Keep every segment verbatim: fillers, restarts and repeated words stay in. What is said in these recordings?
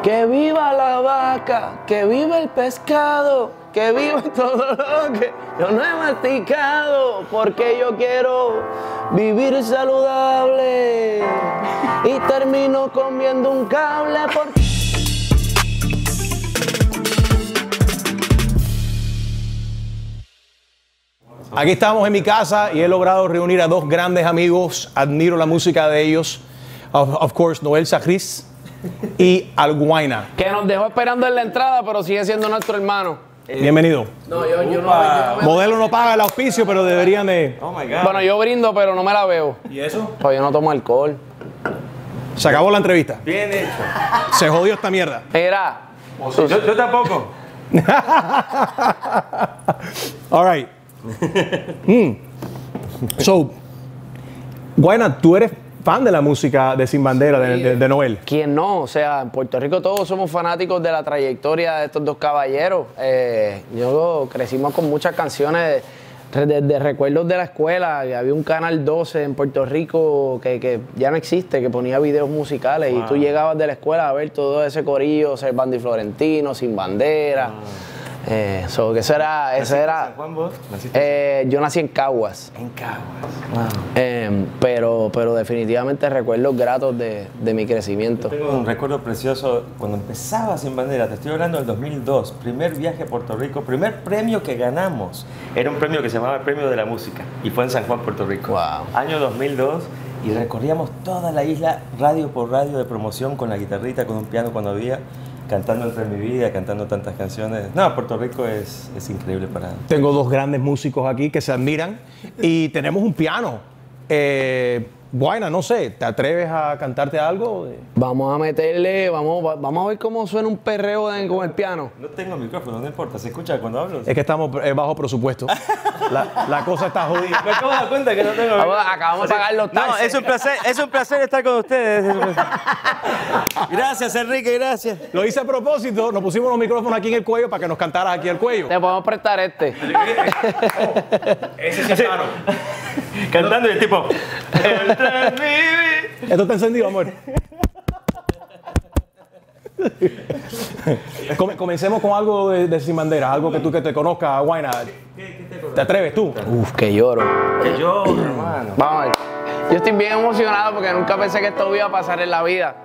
Que viva la vaca, que viva el pescado, que viva todo lo que yo no he masticado, porque yo quiero vivir saludable y termino comiendo un cable porque... Aquí estamos en mi casa y he logrado reunir a dos grandes amigos. Admiro la música de ellos. Of, of course, Noel Sajris y Al Guayna. Que nos dejó esperando en la entrada, pero sigue siendo nuestro hermano. Eh, Bienvenido. No, yo, yo no, yo no Modelo no paga el auspicio, pero deberían de... Oh my God. Bueno, yo brindo, pero no me la veo. ¿Y eso? Pues yo no tomo alcohol. Se acabó la entrevista. Bien hecho. Se jodió esta mierda. Mira. Yo, yo tampoco. All right. mm. So, Guayna, tú eres fan de la música de Sin Bandera, de, de, de Noel. ¿Quién no? O sea, en Puerto Rico todos somos fanáticos de la trayectoria de estos dos caballeros. Eh, yo crecimos con muchas canciones desde de, de recuerdos de la escuela. Que había un Canal doce en Puerto Rico que, que ya no existe, que ponía videos musicales. Wow. Y tú llegabas de la escuela a ver todo ese corillo, Servando y Florentino, Sin Bandera. Wow. Eh, so, que eso era, eso era en San Juan, vos? Eh, yo nací en Caguas. En Caguas. Wow. Eh, pero, pero definitivamente recuerdos gratos de, de mi crecimiento. Yo tengo un recuerdo precioso cuando empezaba Sin Bandera. Te estoy hablando del dos mil dos. Primer viaje a Puerto Rico. Primer premio que ganamos. Era un premio que se llamaba el Premio de la Música. Y fue en San Juan, Puerto Rico. Wow. Año dos mil dos. Y recorríamos toda la isla, radio por radio de promoción, con la guitarrita, con un piano cuando había. Cantando Entre mi vida, cantando tantas canciones. No, Puerto Rico es, es increíble para... Tengo dos grandes músicos aquí que se admiran y tenemos un piano. Eh, Guayna, no sé, ¿te atreves a cantarte algo? Vamos a meterle, vamos, vamos a ver cómo suena un perreo de, con el piano. No tengo micrófono, no importa, ¿se escucha cuando hablo? Es que estamos eh, bajo presupuesto. la, la cosa está jodida. Me acabo de dar cuenta que no tengo micrófono. Acabamos de pagar los taxes. No, es un placer, es un placer estar con ustedes. Gracias, Enrique, gracias. Lo hice a propósito, nos pusimos los micrófonos aquí en el cuello para que nos cantaras aquí al cuello. Te podemos prestar este. Ese sí es claro. Cantando y el tipo... Esto está encendido, amor. Comencemos con algo de, de Sin Bandera, algo que tú que te conozcas, Guayna. ¿Qué, qué te, ¿Te atreves tú? Uf, que lloro. Que lloro, hermano. Vamos a ver. Yo estoy bien emocionado porque nunca pensé que esto iba a pasar en la vida.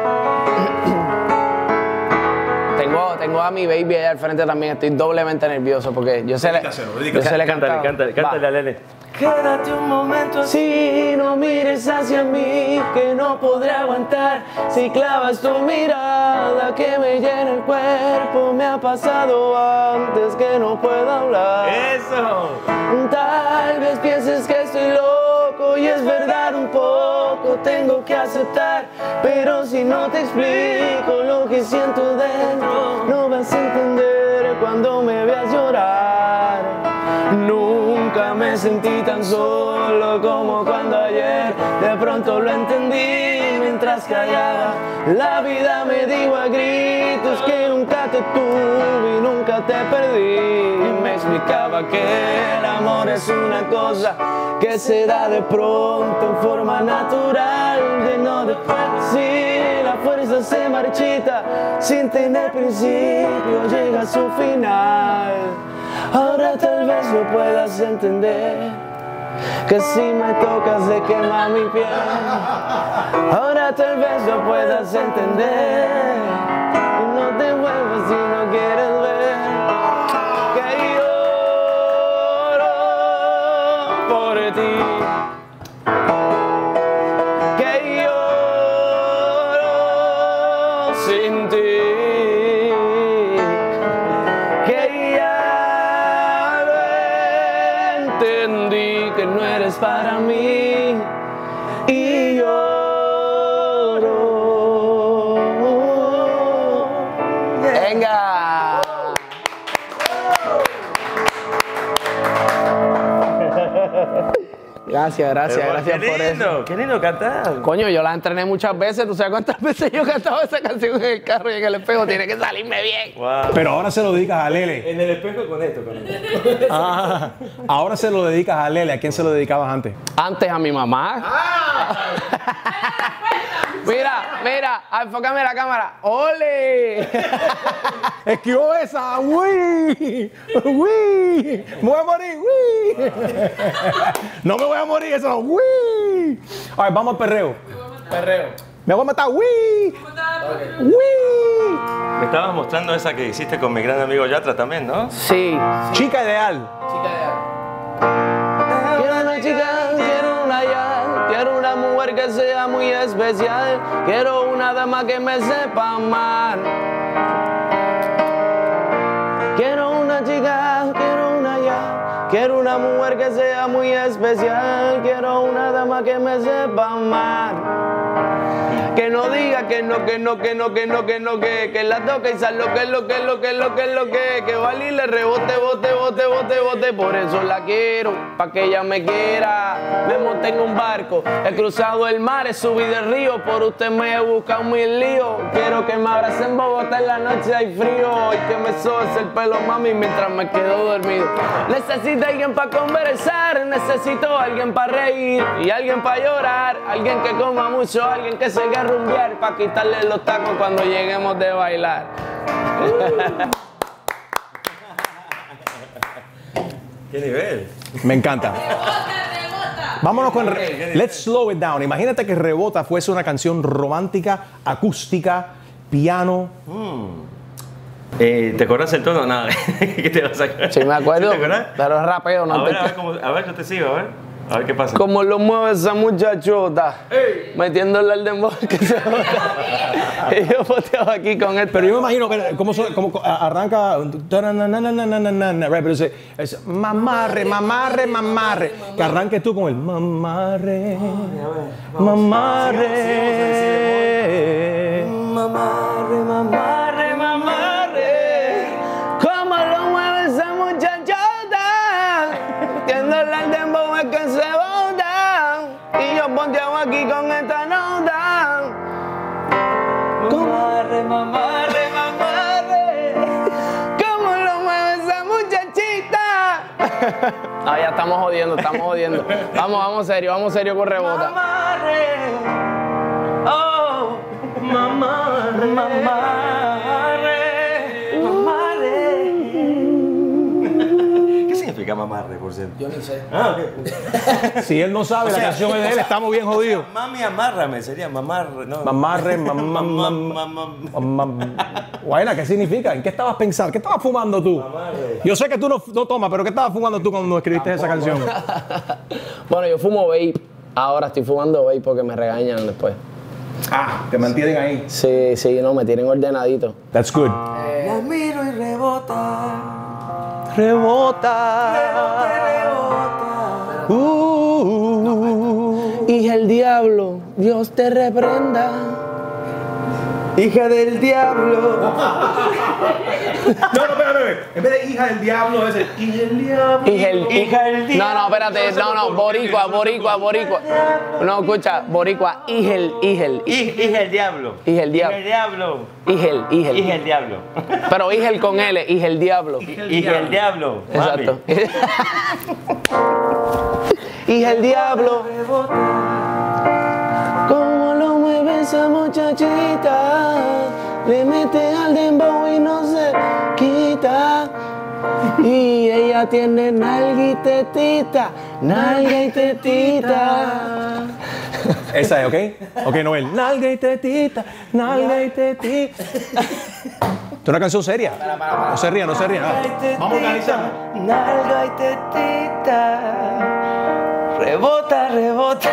Tengo, tengo a mi baby allá al frente también, estoy doblemente nervioso porque yo sé le, yo sé le cántale, cántale, cántale a Lele. Quédate un momento así, no mires hacia mí, que no podré aguantar. Si clavas tu mirada que me llena el cuerpo, me ha pasado antes que no puedo hablar. ¡Eso! Tal vez pienses que estoy loco y es verdad un poco, tengo que aceptar. Pero si no te explico lo que siento dentro, no vas a entender cuando me veas llorar. Nunca me sentí tan solo como cuando ayer de pronto lo entendí mientras callaba. La vida me dijo a gritos que nunca te tuve y nunca te perdí. Y me explicaba que el amor es una cosa que se da de pronto en forma natural, de no después. Si la fuerza se marchita sin tener principio, llega a su final. Ahora tal vez lo puedas entender, que si me tocas se quema mi piel. Ahora tal vez lo puedas entender, y no te vuelvas si no quieres ver que lloro por ti, que lloro sin ti. Entendí que no eres para mí y lloro. ¡Venga! Gracias, gracias, Pero, gracias qué por lindo, eso. Qué lindo cantar. Coño, yo la entrené muchas veces. ¿Tú sabes cuántas veces yo he cantado esa canción en el carro y en el espejo? Tiene que salirme bien. Wow. Pero ahora se lo dedicas a Lele. En el espejo con esto, con esto. Ah, ahora se lo dedicas a Lele. ¿A quién se lo dedicabas antes? Antes a mi mamá. Mira, mira, enfócame la cámara. ¡Ole! Esquivó esa. ¡Uy! ¡Uy! ¡Me voy a morir! ¡Uy! No me voy a morir, eso no. ¡Uy! A ver, vamos al perreo. Perreo. Me voy a matar. ¡Uy! ¡Uy! Me estabas mostrando esa que hiciste con mi gran amigo Yatra también, ¿no? Sí. Chica ideal. Quiero una chica, quiero una ya, quiero una mujer que sea muy especial, quiero una dama que me sepa amar. Quiero una chica, quiero una ya, quiero una mujer que sea muy especial, quiero una dama que me sepa amar. Que no diga que no, que no, que no, que no, que no, que que la toque y sal lo que, lo que, lo que, lo que, lo que, que vale y le rebote, bote, bote, bote, bote, por eso la quiero, pa' que ella me quiera. Me monté en un barco, he cruzado el mar, he subido el río, por usted me he buscado mil líos. Quiero que me abrace en Bogotá en la noche hay frío y que me sobe el pelo, mami, mientras me quedo dormido. Necesito alguien pa' conversar, necesito alguien pa' reír y alguien pa' llorar, alguien que coma mucho, alguien que se quede rumbear para quitarle los tacos cuando lleguemos de bailar. ¿Qué nivel? Me encanta. Vámonos con... Re Let's slow it down. Imagínate que Rebota fuese una canción romántica, acústica, piano. Mm. Eh, ¿Te acordás el tono? Nada. ¿Qué te vas a sacar? Sí, me acuerdo, ¿Sí te acordás? pero es rapeo, no A te... ver, a ver, cómo, a ver, yo te sigo, a ver. A ver qué pasa. Como lo mueve esa muchachota, metiéndole al dembow que se bota. Y yo poteaba aquí con él. Pero yo me imagino que como, como arranca, right, pero dice, es mamarre, mamarre, mamarre. Que arranques tú con el mamarre, mamarre, Mamarre, mamarre, mamarre. Como lo mueve esa muchachota, metiéndole al dembow es que se bota. Y yo ponteaba aquí con esta nota. Mamarre, mamarre, mamarre. ¿Cómo lo mueve esa muchachita? No, ya estamos jodiendo, estamos jodiendo. Vamos, vamos serio, vamos serio con Rebota. Mamarre, oh, mamarre, mamarre, mamarre. ¿Qué significa mamarre, por cierto? Yo ni sé. Ah, ok. si él no sabe, O sea, la canción es de él, estamos bien jodidos. Mami, amárrame, sería mamarre, ¿no? Mamarre, mamam. Guayna, ¿qué significa? ¿En qué estabas pensando? ¿Qué estabas fumando tú? Mamarre. Yo sé que tú no, no tomas, pero ¿qué estabas fumando tú cuando escribiste esa canción? Bueno, yo fumo vape. Ahora estoy fumando vape porque me regañan después. Ah, te mantienen ahí. Sí, sí, no, me tienen ordenadito. That's good. La miro y rebota. Rebota. Rebota. Uh, Hija del diablo, Dios te reprenda. Hija del diablo. No, no, espérate. En vez de hija del diablo, es el hija del diablo. Hija del Hija del diablo. No, no, espérate, no, no, boricua, boricua, boricua. No, escucha, boricua, hijel, hijel, Hij- Hija del diablo. Hija del diablo. Hija del diablo. hijel, hijel. Hija del diablo. Pero hijel con L, hija del diablo. Hija del diablo. Exacto. Mami. Hija del diablo. ¿Cómo lo mueve esa muchachita? Le mete al dembow y no se quita. Y ella tiene nalga y tetita, nalga y tetita. Esa es, ¿ok? Ok, Noel. Nalga y tetita, nalga y tetita. Esto es una canción seria. No se ría, no se ría. Vamos a organizar. Nalga y tetita. Rebota, rebota.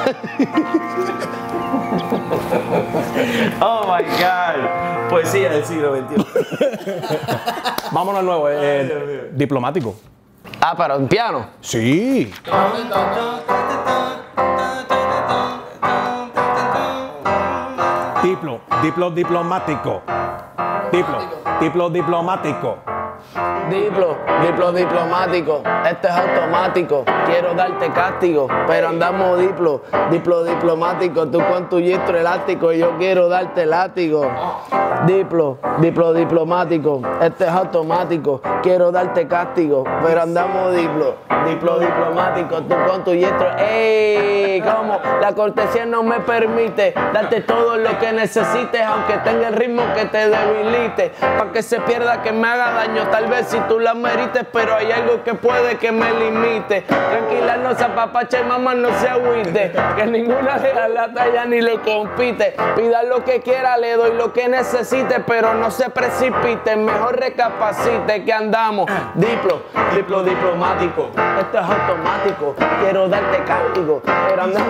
Oh my God. Poesía del siglo veintiuno. Vámonos al nuevo. eh, Dios mío. diplomático. Ah, pero en piano. Sí. Diplo, diplo diplomático. Diplo, diplo diplomático. Diplo, diplo diplomático, este es automático. Quiero darte castigo, pero andamos diplo, diplo diplomático. Tú con tu gistro elástico y yo quiero darte látigo. Diplo, diplo diplomático, este es automático. Quiero darte castigo, pero andamos diplo, diplo diplomático. Tú con tu gistro, ey, como la cortesía no me permite darte todo lo que necesites, aunque tenga el ritmo que te debilite, para que se pierda, que me haga daño. Tal vez si tú la merites, pero hay algo que puede que me limite. Tranquila, no se apapache, mamá, no se agüite, que ninguna de las latas ya ni le compite. Pida lo que quiera, le doy lo que necesite, pero no se precipite, mejor recapacite que andamos. Diplo, diplo diplomático, esto es automático. Quiero darte castigo, pero andamos.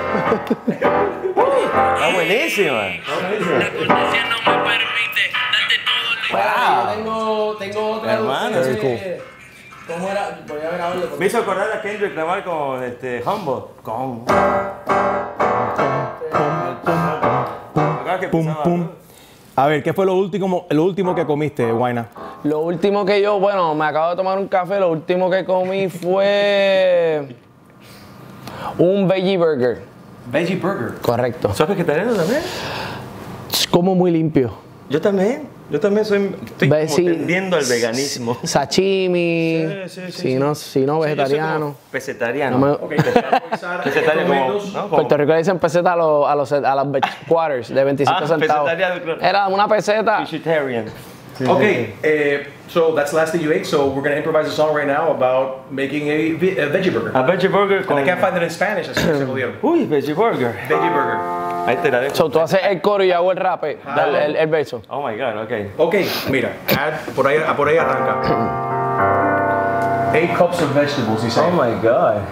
Está buenísima. La cortesía no me permite darte todo lo que... Wow. Yo tengo, tengo otra. Hermano, eh, cool. ¿Cómo era? Voy a grabarlo. Me hizo acordar a Kendrick Lamar con este Humble. Con. Acá que Pum, empezaba, pum. ¿no? A ver, ¿qué fue lo último, lo último que comiste, Guayna? Lo último que yo, bueno, me acabo de tomar un café, lo último que comí fue un veggie burger. Veggie Burger. Correcto. ¿Sos vegetariano también? Como muy limpio. Yo también. Yo también soy. Estoy Ve, como sí. tendiendo al veganismo. Sashimi. Sí, sí, sí, si, sí. No, si no, vegetariano. Pesetariano. No me- Ok, te voy a improvisar Vegetariano como, momentos. ¿no? Como- Puerto Rico le dicen peseta a, los, a, los, a las quarters de veinticinco Ah, centavos. pesetariano, claro. Era una peseta. Vegetarian. Okay, uh, so that's the last thing you ate. So we're gonna improvise a song right now about making a, ve- a veggie burger. A veggie burger And con. I can't find it in Spanish. Así que se jodieron. Uy, veggie burger. Veggie burger. Ahí te la dejo. So, tú haces el coro y yo hago el rap, dale el, el verso. Oh my god, ok. Okay, mira, add, por ahí, por ahí arranca. Eight cups of vegetables, dice. Oh my god.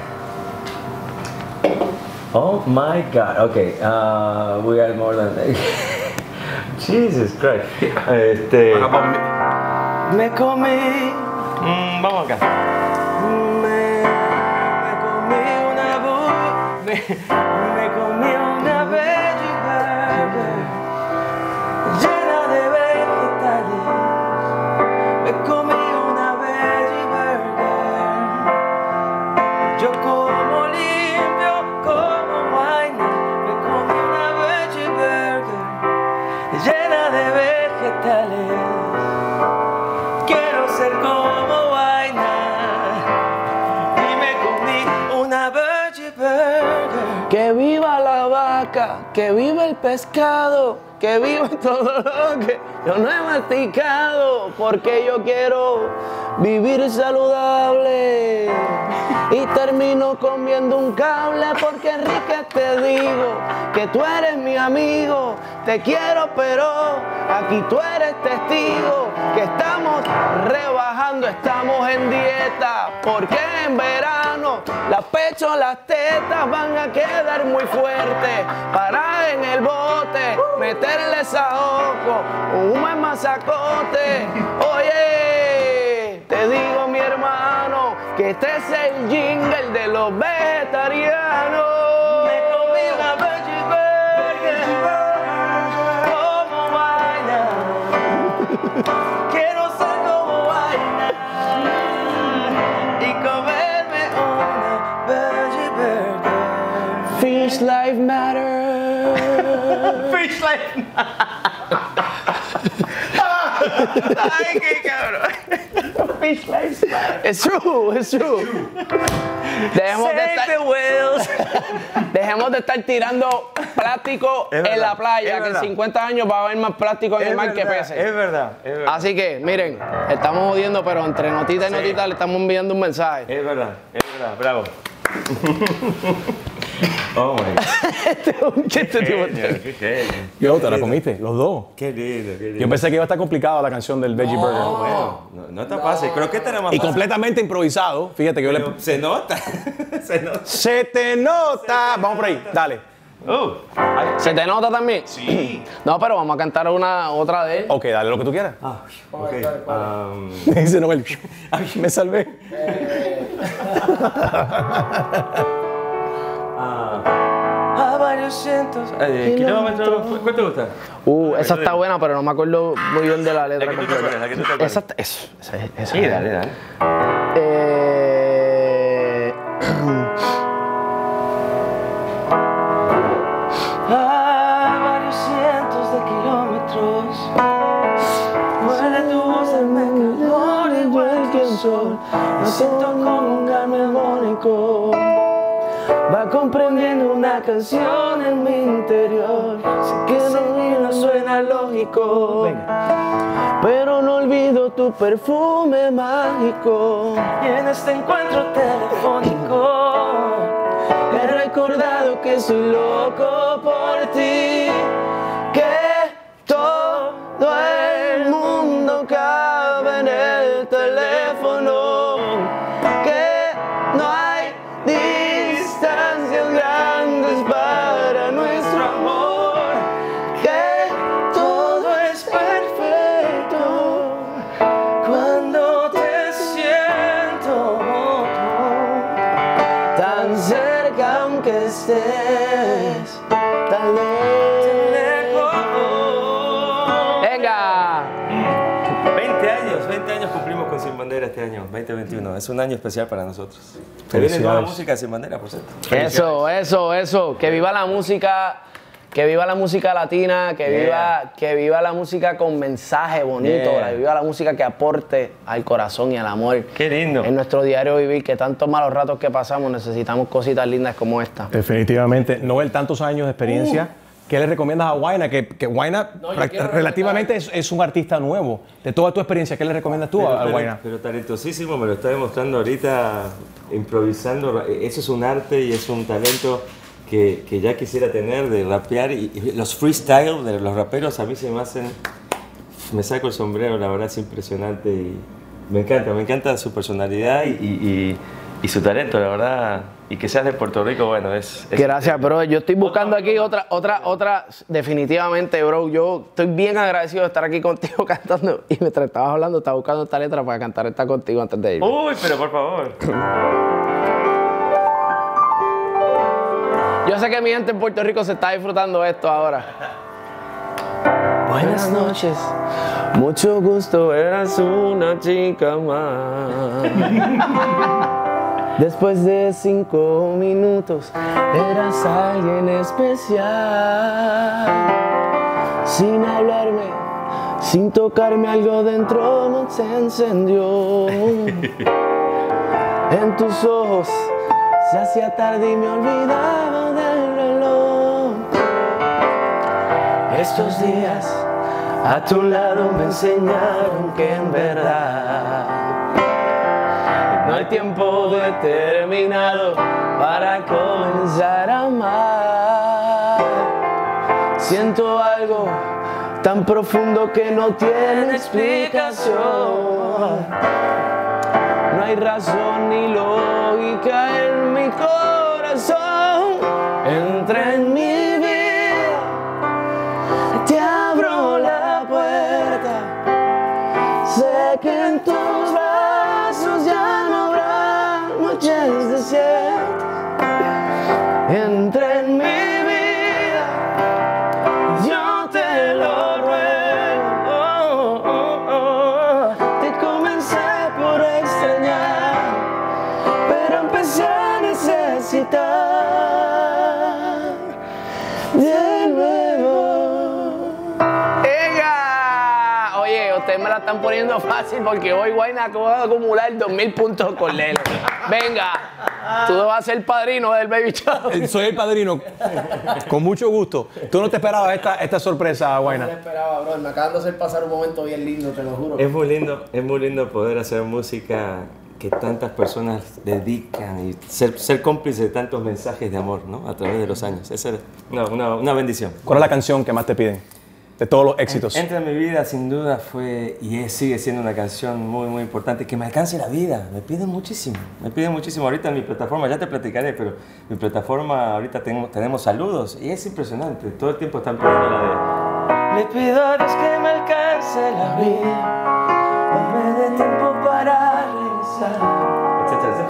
Oh my god. Okay, uh, we got more than Jesus Christ. Este. How about Me comí. Mm, vamos acá. Me, me comí una bu- me, me comí una veggie burger llena de vegetales. Me comí una veggie burger. Yo como limpio, como vaina. Me comí una veggie burger llena de vegetales. Quiero ser como vaina y me comí una veggie burger. Que viva la vaca, que viva el pescado, que viva todo lo que yo no he masticado, porque yo quiero vivir saludable. Y termino comiendo un cable porque Enrique te digo que tú eres mi amigo, te quiero pero aquí tú eres testigo que estamos rebajando, estamos en dieta, porque en verano las pechos, las tetas van a quedar muy fuertes, para en el bote, meterle saoco, un buen masacote, oye, te digo mi hermano, que este es el jingle de los vegetarianos. Me comí una veggie burger como vaina. Quiero ser como vaina y comerme una veggie burger. Fish life matter. Fish life. Ay, qué cabrón. Fish life matter. It's true, it's true. Dejemos de Save estar, the whales. dejemos de estar tirando plástico Es en verdad, la es playa, que en verdad. cincuenta años va a haber más plástico en el Es mar que verdad, peces. es verdad, es verdad. Así que, miren, estamos jodiendo, pero entre notita y Sí. notita le estamos enviando un mensaje. Es verdad, es verdad, bravo. Oh my god. Este es un chiste, tipo. Genio, qué genio. Yo, te la comiste, los dos. Qué lindo, qué lindo. Yo pensé que iba a estar complicada la canción del Veggie Burger. Bueno, no, no está fácil. Creo que esta era más Y fácil. completamente improvisado. Fíjate que yo le... Pero se nota. se nota. ¡Se te nota! Vamos por ahí, dale. Uh, ay, ¿Se te nota también? Sí. No, pero vamos a cantar una, otra de él. Ok, dale lo que tú quieras. ah, ok. Um, Dice Noel. Me salvé. ah. How about you varios cientos eh, kilómetros. ¿Cuál te gusta? Uh, esa está buena, pero no me acuerdo muy bien de la letra La que tú te completa. acuerdas, la que tú te acuerdas. Esa, eso, esa, esa. Sí, dale, dale. Eh... A varios cientos de kilómetros muere tu voz en mi calor igual que el sol. Me siento como un armónico. Va comprendiendo una canción en mi interior. Sé que no suena lógico. Venga. Pero no olvido tu perfume mágico. Y en este encuentro telefónico he recordado que soy loco por ti, que todo el mundo cabe en el teléfono, que no hay distancias grandes para nuestro amor, que todo es perfecto cuando te siento tan cerca aunque estés tan lejos. ¡Venga! veinte años, veinte años cumplimos con Sin Bandera este año, veinte veintiuno. Es un año especial para nosotros. Se viene nueva música Sin Bandera, por cierto. Eso, eso, eso. Que viva la música, que viva la música latina, que Yeah. viva, que viva la música con mensaje bonito, Yeah. que viva la música que aporte al corazón y al amor. Qué lindo. En nuestro diario vivir, que tantos malos ratos que pasamos necesitamos cositas lindas como esta. Definitivamente. Noel, tantos años de experiencia. Uh. ¿Qué le recomiendas a Guayna? Que, que Guayna No, yo prac- quiero relativamente es, es un artista nuevo. De toda tu experiencia, ¿qué le recomiendas tú Pero, a, a pero- Guayna? pero talentosísimo, me lo está demostrando ahorita improvisando. Eso es un arte y es un talento que, que ya quisiera tener de rapear. Y, y los freestyle de los raperos a mí se me hacen... Me saco el sombrero, la verdad es impresionante y me encanta, me encanta su personalidad y, y, y- y su talento, la verdad. Y que seas de Puerto Rico, bueno, es... es Gracias, bro. Yo estoy buscando aquí otra, otra, otra, definitivamente, bro. Yo estoy bien agradecido de estar aquí contigo cantando. Y mientras estabas hablando, estaba buscando esta letra para cantar esta contigo antes de ir. Uy, pero por favor. Yo sé que mi gente en Puerto Rico se está disfrutando esto ahora. Buenas noches, mucho gusto, eras una chica más. Después de cinco minutos, eras alguien especial. Sin hablarme, sin tocarme, algo dentro me se encendió. En tus ojos se hacía tarde y me olvidaba del reloj. Estos días a tu lado me enseñaron que en verdad no hay tiempo determinado para comenzar a amar. Siento algo tan profundo que no tiene explicación. No hay razón ni lógica en mi corazón. Entra en mi vida, te abro la puerta. Sé que en tus brazos ya no habrá noches desiertas. Entra en mi vida, yo te lo ruego. Oh, oh, oh. Te comencé por extrañar, pero empecé a necesitar de nuevo. ¡Ega! Oye, ustedes me la están poniendo fácil porque hoy Guayna acaba de acumular dos mil puntos con Lelo. Venga, tú vas a ser padrino del Baby Show. Eh, Soy el padrino. Con mucho gusto. ¿Tú no te esperabas esta, esta sorpresa, No Guayna? me esperaba, bro. Me acaban de hacer pasar un momento bien lindo, te lo juro. Es muy lindo, es muy lindo poder hacer música que tantas personas dedican y ser, ser cómplice de tantos mensajes de amor, ¿no? A través de los años. Esa es una, una, una bendición. ¿Cuál es la canción que más te piden? De todos los éxitos. Entra en mi vida, sin duda, fue y es, sigue siendo una canción muy, muy importante que me alcance la vida. Me piden muchísimo, me piden muchísimo. Ahorita en mi plataforma, ya te platicaré, pero mi plataforma, ahorita tenemos, tenemos saludos y es impresionante. Todo el tiempo están pidiendo la de... Le pido a Dios que me alcance la vida, dame de tiempo para regresar. etcétera, etcétera.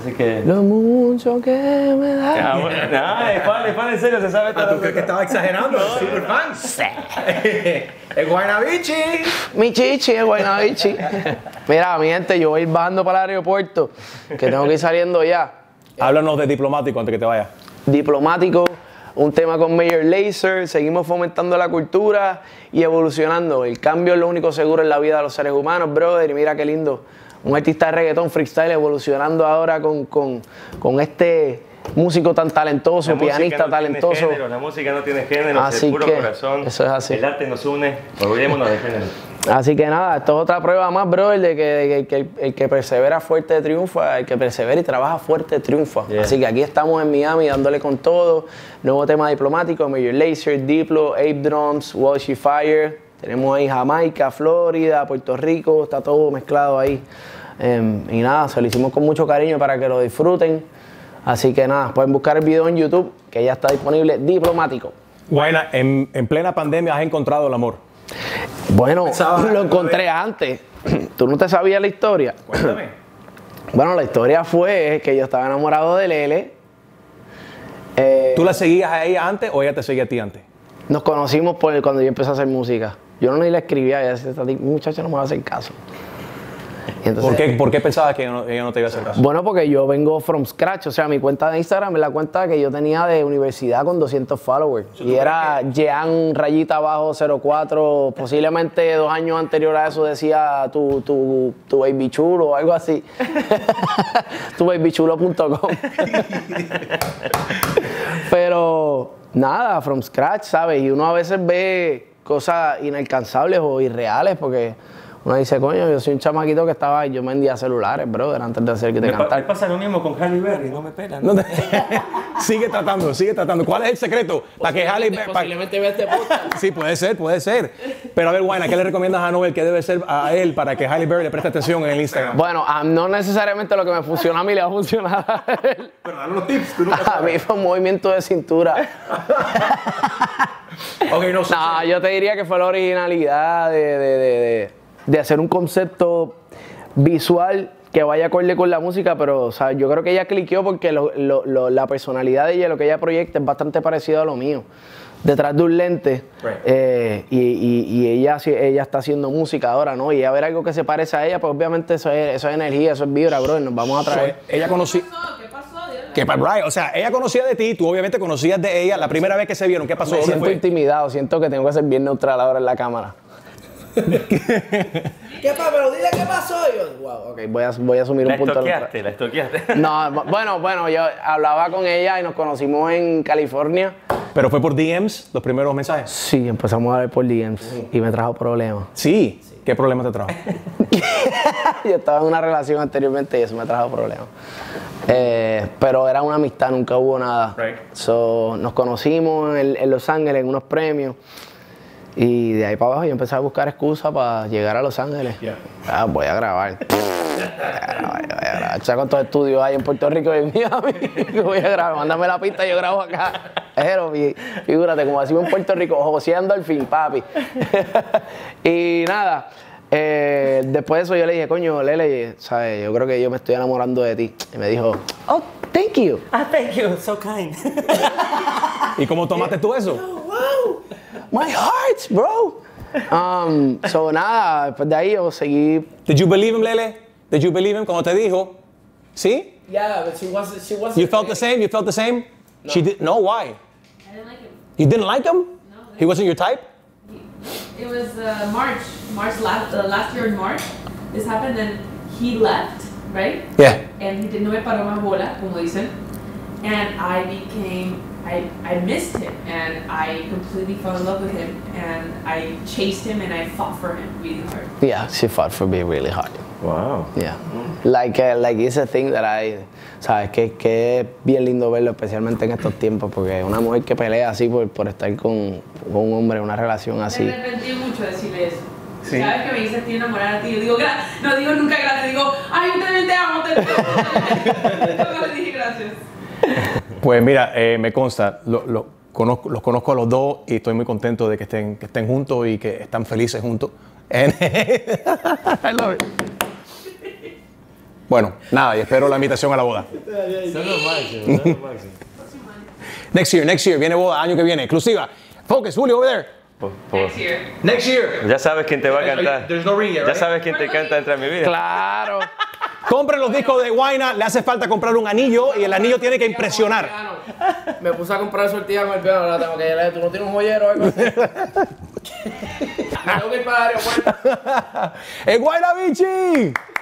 Así que... Lo mucho que me da. Ah, bueno. No, es fan, es fan, en serio, se sabe todo. Ah, ¿tú crees que estaba exagerando? Super fan. Sí. El Guaynabichi. Mi chichi, el Guaynabichi. Mira, mi gente, yo voy a ir bajando para el aeropuerto, que tengo que ir saliendo ya. Háblanos de Diplomático antes que te vayas. Diplomático, un tema con Major Lazer, seguimos fomentando la cultura y evolucionando. El cambio es lo único seguro en la vida de los seres humanos, brother, y mira qué lindo. Un artista de reggaetón freestyle evolucionando ahora con, con, con este músico tan talentoso, La pianista no talentoso. Tiene género, la música no tiene género, Así es puro que corazón. eso es así. El arte nos une, olvidémonos de género. Así que nada, esto es otra prueba más, brother, de que, de que, que el, el que persevera fuerte triunfa, el que persevera y trabaja fuerte triunfa. Yeah. Así que aquí estamos en Miami dándole con todo. Nuevo tema diplomático, Major Lazer, Diplo, Ape Drums, Walshy Fire. Tenemos ahí Jamaica, Florida, Puerto Rico, está todo mezclado ahí. Um, y nada, se lo hicimos con mucho cariño para que lo disfruten. Así que nada, pueden buscar el video en YouTube, que ya está disponible, Diplomático. Guayna, en, en plena pandemia has encontrado el amor. Bueno, Pensaba- lo encontré antes. ¿Tú no te sabías la historia? Cuéntame. Bueno, la historia fue que yo estaba enamorado de Lele. Eh, ¿Tú la seguías a ella antes o ella te seguía a ti antes? Nos conocimos por cuando yo empecé a hacer música. Yo no ni la escribía, ella decía, "Esta muchacha no me va a hacer caso". Y entonces, ¿Por qué, ¿Por qué pensabas que ella no, ella no te iba a hacer caso? Bueno, porque yo vengo from scratch, o sea, mi cuenta de Instagram es la cuenta que yo tenía de universidad con doscientos followers. Y era Jean rayita abajo cero cuatro, posiblemente dos años anterior a eso decía tu, tu, tu baby chulo o algo así. tu baby chulo punto com. Pero nada, from scratch, ¿sabes? Y uno a veces ve cosas inalcanzables o irreales porque uno dice, coño, yo soy un chamaquito que estaba, yo vendía celulares, brother, antes de hacer que te Me, pa- me cantar. pasa lo mismo con Halle Berry, no me pelan. No te- sigue tratando, sigue tratando. ¿Cuál es el secreto? Para que Halle Berry- pa- Posiblemente ve este podcast. Sí, puede ser, puede ser. Pero a ver, Guayna, ¿qué le recomiendas a Noel? ¿Qué debe ser a él para que Halle Berry le preste atención en el Instagram? Bueno, ah, no necesariamente lo que me funciona a mí le va a funcionar a él. Pero dale unos tips. Tú A mí fue un movimiento de cintura. Ok, no sé. No, yo te diría que fue la originalidad de, de, de, de, de hacer un concepto visual que vaya acorde con la música, pero o sea, yo creo que ella cliqueó porque lo, lo, lo, la personalidad de ella, lo que ella proyecta es bastante parecido a lo mío. Detrás de un lente, Right. eh, y, y, y ella, ella está haciendo música ahora, ¿no? Y a ver algo que se parece a ella, pues obviamente eso es, eso es energía, eso es vibra, bro, y nos vamos a traer. Ella conocía... ¿Qué pasó? Dile. ¿Qué pa- right, o sea, ella conocía de ti, tú obviamente conocías de ella. La primera vez que se vieron, ¿qué pasó? Me ¿Dónde siento fue? intimidado, siento que tengo que ser bien neutral ahora en la cámara. ¿Qué pasa? Pero dile qué pasó. Yo, wow, ok, voy a, voy a asumir La un punto neutral. estoqueaste, la estoqueaste. No, bueno, bueno, yo hablaba con ella y nos conocimos en California. Pero fue por D Ms, los primeros mensajes. Sí, empezamos a ver por D Ms y me trajo problemas. Sí. ¿Qué problema te trajo? Yo estaba en una relación anteriormente y eso me trajo problemas. Eh, pero era una amistad, nunca hubo nada. Right. So, nos conocimos en, en Los Ángeles en unos premios. Y de ahí para abajo yo empecé a buscar excusas para llegar a Los Ángeles. Yeah. Ah, voy a grabar. Voy a grabar, voy a grabar. Chaco, estos estudios hay en Puerto Rico y en Miami. Voy a grabar, mándame la pista y yo grabo acá. Pero figúrate, como decimos en Puerto Rico, joseando al fin, papi. Y nada, eh, después de eso yo le dije, coño, Lele, ¿sabes? Yo creo que yo me estoy enamorando de ti. Y me dijo, oh, thank you. Ah, thank you, so kind. ¿Y cómo tomaste tú eso? Wow, my heart, bro. Um, so nada, después de ahí yo seguí. Did you believe him, Lele? Did you believe him cuando te dijo? ¿Sí? Yeah, but she wasn't. She wasn't. You felt the same? You felt the same? No. She did. No, why? I didn't like him. You didn't like him? No. He wasn't your type? It was uh, March. March last uh, last year in March. This happened and he left, right? Yeah. And he did no me paró más bola, como dicen. And I became, I, I missed him and I completely fell in love with him and I chased him and I fought for him really hard. Yeah, she fought for me really hard. Wow. Yeah. Like, uh, like it's a thing that I, sabes, que, que es bien lindo verlo, especialmente en estos tiempos, porque una mujer que pelea así por, por estar con, con un hombre en una relación así. Me arrepentí mucho de decirle eso. Sí. Cada vez que me dice estoy enamorada de ti, yo digo, gra- no digo nunca gracias, digo, ay, yo también te amo, te amo. Nunca le dije gracias. Pues mira, eh, me consta, lo- lo conozco- los conozco a los dos y estoy muy contento de que estén, que estén juntos y que están felices juntos. And I love it. Bueno, nada, y espero la invitación a la boda. Son los máximos, son los máximos. Next year, next year, viene boda, año que viene, exclusiva. Focus, Julio, over there. Por- por- Next year. Next year. Ya sabes quién te va a cantar. There's no ring yet, Ya right? sabes quién te canta Entra en mi vida. Claro. Compren los discos de Guayna, le hace falta comprar un anillo y el anillo tiene que impresionar. Me puse a comprar sortija con el piano, ahora tengo que ir. ¿Tú no tienes un joyero o algo así? Me tengo que ir para el aeropuerto. ¡El Guayna Bichi!